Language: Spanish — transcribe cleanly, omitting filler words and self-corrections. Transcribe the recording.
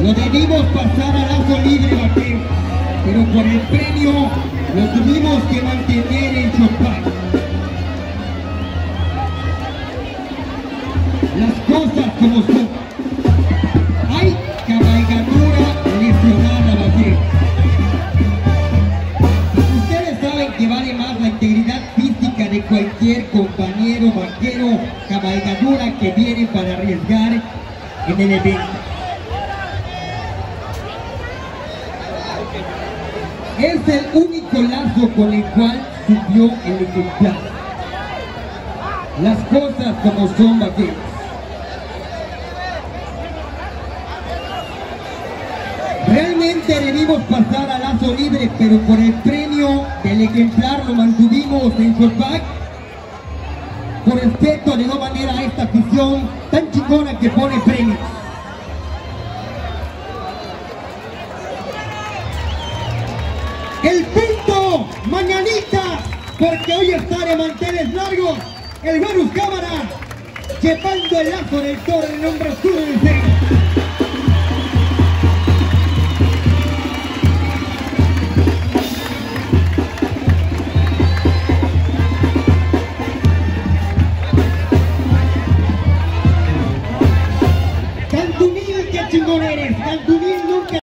Lo debimos pasar a lazo libre, vaquero, pero por el premio lo tuvimos que mantener en Chopin. Las cosas como son. Hay cabalgadura lesionada, vaquero. Ustedes saben que vale más la integridad física de cualquier compañero vaquero, cabalgadura que viene para arriesgar en el evento. Es el único lazo con el cual subió el ejemplar. Las cosas como son, vaqueros. Realmente debimos pasar a lazo libre, pero por el premio del ejemplar lo mantuvimos en Chopin. Por respeto de no manera a esta afición tan chingona que pone premios. El punto, mañanita, porque hoy está de manteles largos, el Venus Cámara, llevando el lazo del toro en el hombro oscuro del centro.